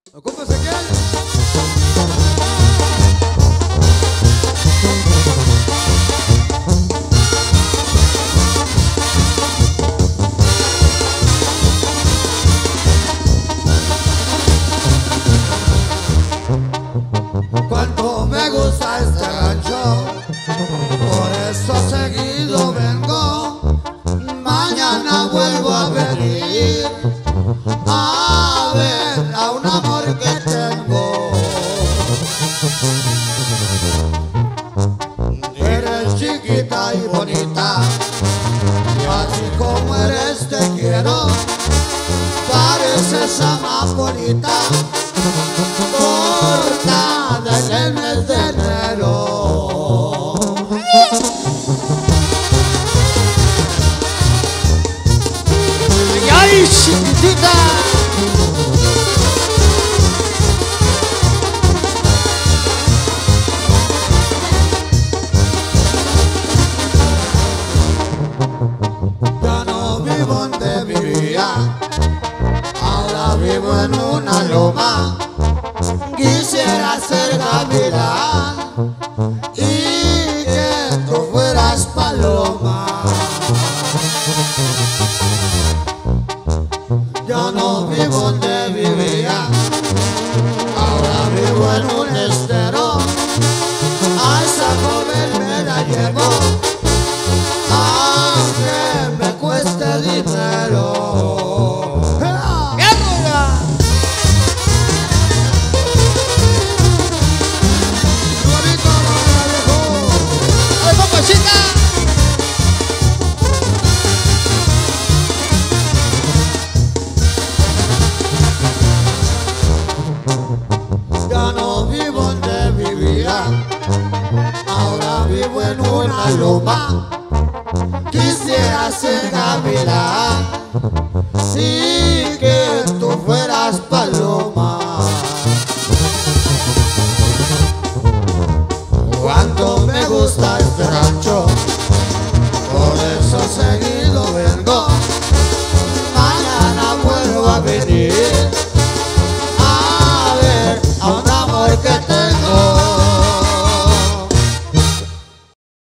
¿Cómo se queda? Cuánto me gusta este rancho, por eso seguido vengo. Mañana vuelvo a venir a ver a un amor que tengo. Eres chiquita y bonita, y así como eres te quiero. Pareces amapolita cortada en el mes de enero. ¡Ay, chiquitita! Ya no vivo donde vivía, ahora vivo en una loma. Quisiera ser gavilán y que tú fueras paloma. Ya no vivo donde vivía, ahora vivo en un estero. A esa joven me la llevo, aunque me cueste dinero. Ya no vivo donde vivía, ahora vivo en una loma. Quisiera ser gavilán, sí,